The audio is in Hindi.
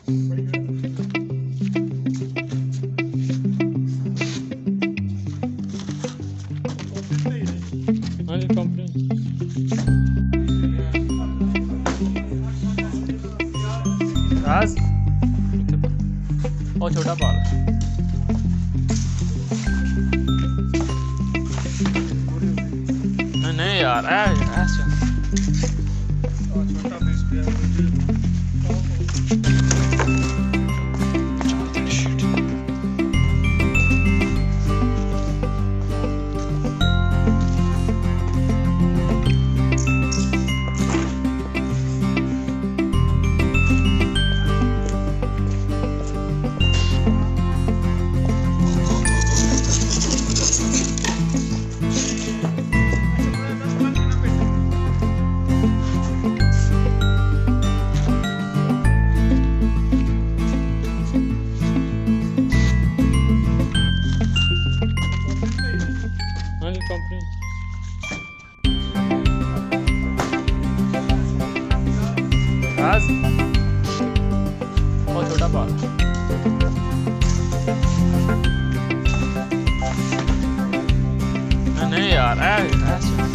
हाँ जी कंपनी राज और छोटा पाल नहीं यार ऐसा छोटा पीस भी है हाँ जी कंपनी राज और छोटा पाल नहीं यार ऐसा